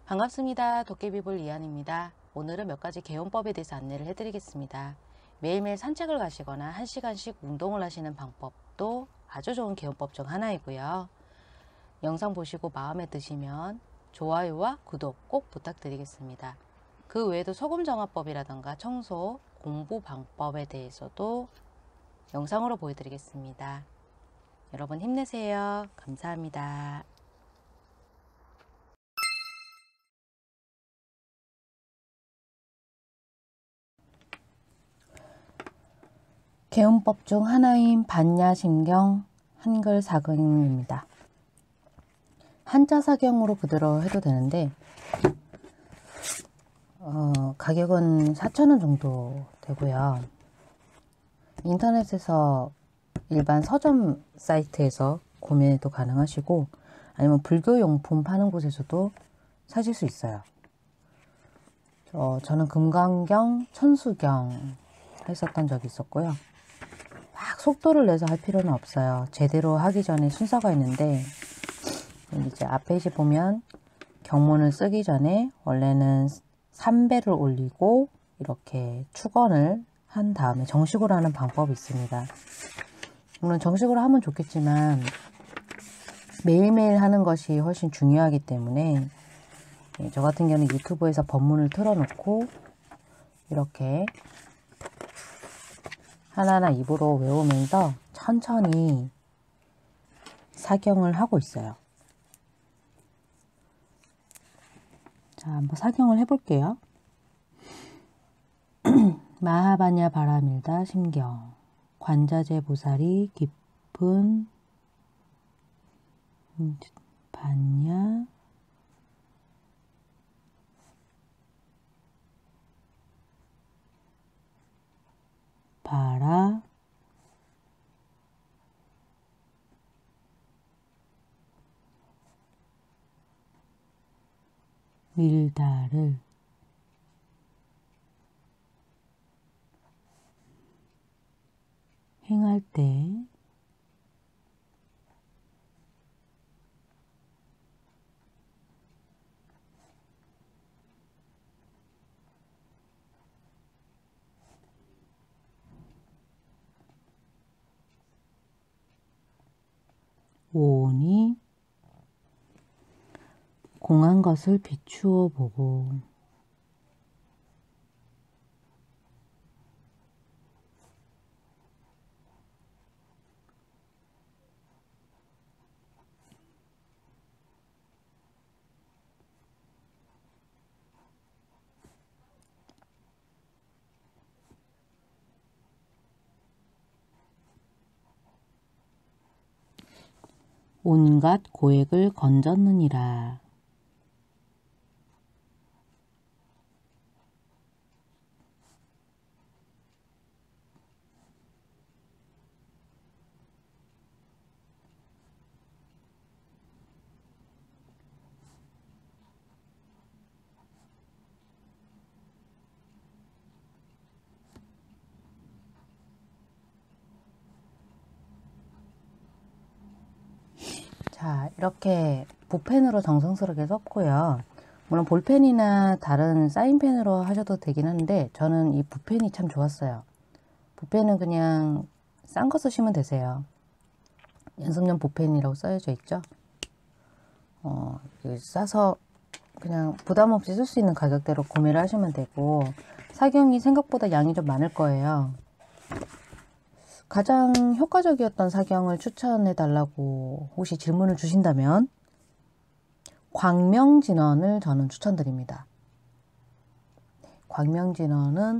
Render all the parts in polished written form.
반갑습니다. 도깨비볼 이한입니다. 오늘은 몇 가지 개운법에 대해서 안내를 해드리겠습니다. 매일매일 산책을 가시거나 1시간씩 운동을 하시는 방법도 아주 좋은 개운법 중 하나이고요. 영상 보시고 마음에 드시면 좋아요와 구독 꼭 부탁드리겠습니다. 그 외에도 소금정화법이라던가 청소, 공부 방법에 대해서도 영상으로 보여드리겠습니다. 여러분 힘내세요. 감사합니다. 개운법 중 하나인 반야심경 한글 사경입니다. 한자 사경으로 그대로 해도 되는데 가격은 4,000원 정도 되고요. 인터넷에서 일반 서점 사이트에서 구매도 가능하시고 아니면 불교용품 파는 곳에서도 사실 수 있어요. 저는 금강경, 천수경 했었던 적이 있었고요. 막 속도를 내서 할 필요는 없어요. 제대로 하기 전에 순서가 있는데 이제 앞에 보면 경문을 쓰기 전에 원래는 3배를 올리고 이렇게 축언을 한 다음에 정식으로 하는 방법이 있습니다. 물론 정식으로 하면 좋겠지만 매일매일 하는 것이 훨씬 중요하기 때문에 저 같은 경우는 유튜브에서 법문을 틀어놓고 이렇게 하나하나 입으로 외우면서 천천히 사경을 하고 있어요. 자, 한번 사경을 해볼게요. 마하바냐 바라밀다 심경 관자재 보살이 깊은 반야 바라 밀다를 행할 때 오온이 공한 것을 비추어 보고 온갖 고액을 건졌느니라. 자, 이렇게 붓펜으로 정성스럽게 썼고요. 물론 볼펜이나 다른 사인펜으로 하셔도 되긴 한데 저는 이 붓펜이 참 좋았어요. 붓펜은 그냥 싼 거 쓰시면 되세요. 연습용 붓펜이라고 써져 있죠. 싸서 그냥 부담 없이 쓸 수 있는 가격대로 구매를 하시면 되고 사경이 생각보다 양이 좀 많을 거예요. 가장 효과적이었던 사경을 추천해 달라고 혹시 질문을 주신다면 광명진언을 저는 추천드립니다. 광명진언은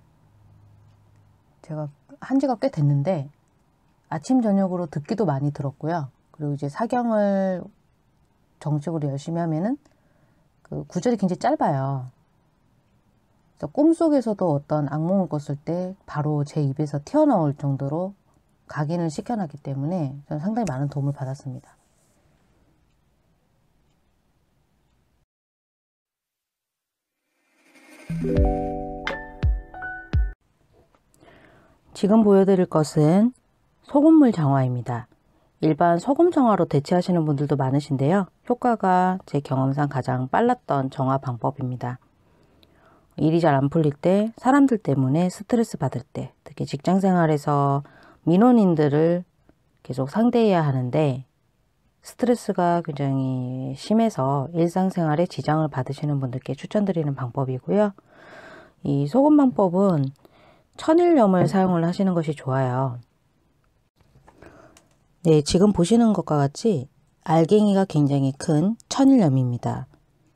제가 한 지가 꽤 됐는데 아침 저녁으로 듣기도 많이 들었고요. 그리고 이제 사경을 정식으로 열심히 하면은 그 구절이 굉장히 짧아요. 그래서 꿈속에서도 어떤 악몽을 꿨을 때 바로 제 입에서 튀어나올 정도로 각인을 시켜놨기 때문에 저는 상당히 많은 도움을 받았습니다. 지금 보여드릴 것은 소금물 정화입니다. 일반 소금 정화로 대체하시는 분들도 많으신데요. 효과가 제 경험상 가장 빨랐던 정화 방법입니다. 일이 잘 안 풀릴 때, 사람들 때문에 스트레스 받을 때, 특히 직장 생활에서 민원인들을 계속 상대해야 하는데 스트레스가 굉장히 심해서 일상생활에 지장을 받으시는 분들께 추천드리는 방법이고요. 이 소금 방법은 천일염을 사용을 하시는 것이 좋아요. 네, 지금 보시는 것과 같이 알갱이가 굉장히 큰 천일염입니다.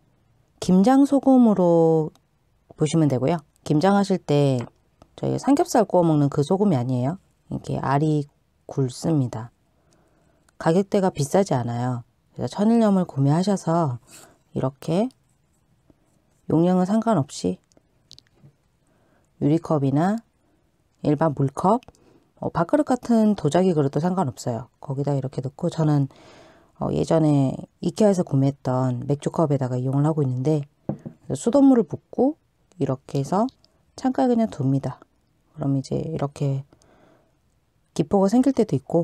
김장소금으로 보시면 되고요. 김장하실 때 저희 삼겹살 구워 먹는 그 소금이 아니에요. 이렇게 알이 굵습니다. 가격대가 비싸지 않아요. 그래서 천일염을 구매하셔서 이렇게 용량은 상관없이 유리컵이나 일반 물컵, 밥그릇 같은 도자기 그릇도 상관없어요. 거기다 이렇게 넣고 저는 예전에 이케아에서 구매했던 맥주컵에다가 이용을 하고 있는데 수돗물을 붓고 이렇게 해서 창가에 그냥 둡니다. 그럼 이제 이렇게 기포가 생길 때도 있고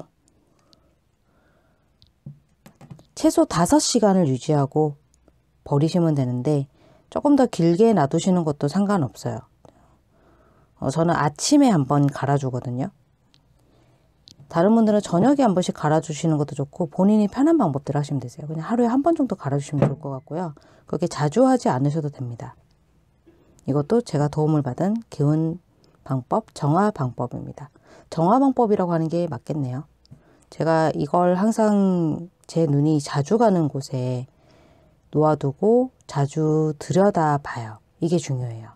최소 5시간을 유지하고 버리시면 되는데 조금 더 길게 놔두시는 것도 상관없어요. 저는 아침에 한번 갈아주거든요. 다른 분들은 저녁에 한 번씩 갈아주시는 것도 좋고 본인이 편한 방법대로 하시면 되세요. 그냥 하루에 한 번 정도 갈아주시면 좋을 것 같고요. 그렇게 자주 하지 않으셔도 됩니다. 이것도 제가 도움을 받은 기운 방법, 정화 방법입니다. 정화 방법이라고 하는 게 맞겠네요. 제가 이걸 항상 제 눈이 자주 가는 곳에 놓아두고 자주 들여다 봐요. 이게 중요해요.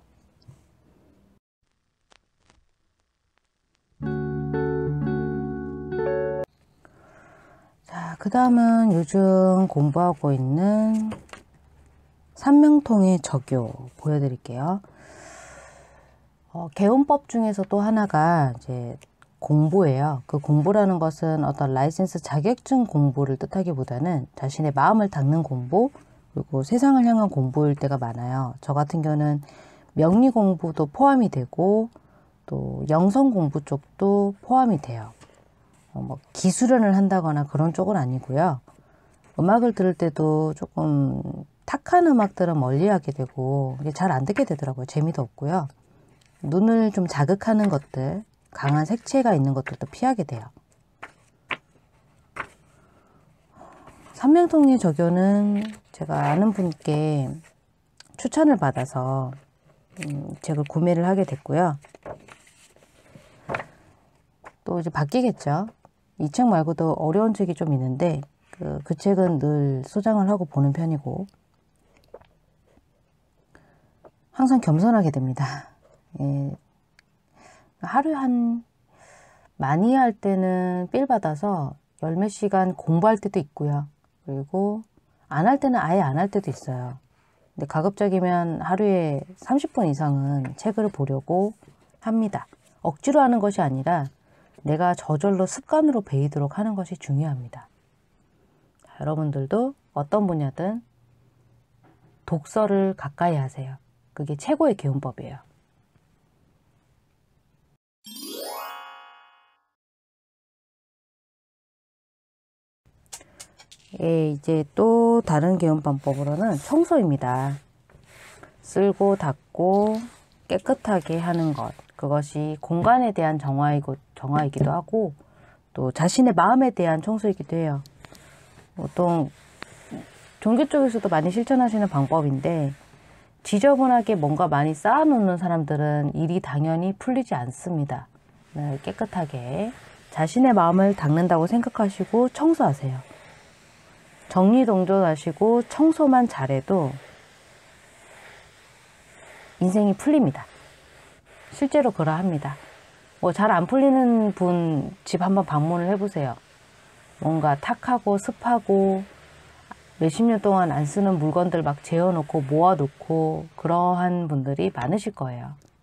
자, 그 다음은 요즘 공부하고 있는 삼명통의 적요 보여드릴게요. 개운법 중에서 또 하나가 이제 공부예요. 그 공부라는 것은 어떤 라이센스 자격증 공부를 뜻하기보다는 자신의 마음을 닦는 공부, 그리고 세상을 향한 공부일 때가 많아요. 저 같은 경우는 명리 공부도 포함이 되고 또 영성 공부 쪽도 포함이 돼요. 뭐 기수련을 한다거나 그런 쪽은 아니고요. 음악을 들을 때도 조금 탁한 음악들은 멀리하게 되고 잘 안 듣게 되더라고요. 재미도 없고요. 눈을 좀 자극하는 것들, 강한 색채가 있는 것들도 피하게 돼요. 삼명통의 적요는 제가 아는 분께 추천을 받아서 책을 구매를 하게 됐고요. 또 이제 바뀌겠죠. 이 책 말고도 어려운 책이 좀 있는데 그 책은 늘 소장을 하고 보는 편이고 항상 겸손하게 됩니다. 예. 하루에 많이 할 때는 삘 받아서 열 몇 시간 공부할 때도 있고요. 그리고 안 할 때는 아예 안 할 때도 있어요. 근데 가급적이면 하루에 30분 이상은 책을 보려고 합니다. 억지로 하는 것이 아니라 내가 저절로 습관으로 배이도록 하는 것이 중요합니다. 여러분들도 어떤 분야든 독서를 가까이 하세요. 그게 최고의 개운법이에요. 예, 이제 또 다른 개운방법으로는 청소입니다. 쓸고 닦고 깨끗하게 하는 것. 그것이 공간에 대한 정화이기도 하고 또 자신의 마음에 대한 청소이기도 해요. 보통 종교 쪽에서도 많이 실천하시는 방법인데 지저분하게 뭔가 많이 쌓아놓는 사람들은 일이 당연히 풀리지 않습니다. 깨끗하게 자신의 마음을 닦는다고 생각하시고 청소하세요. 정리정돈하시고 청소만 잘해도 인생이 풀립니다. 실제로 그러합니다. 뭐 잘 안 풀리는 분 집 한번 방문을 해보세요. 뭔가 탁하고 습하고 몇십 년 동안 안 쓰는 물건들 막 재워놓고 모아놓고 그러한 분들이 많으실 거예요.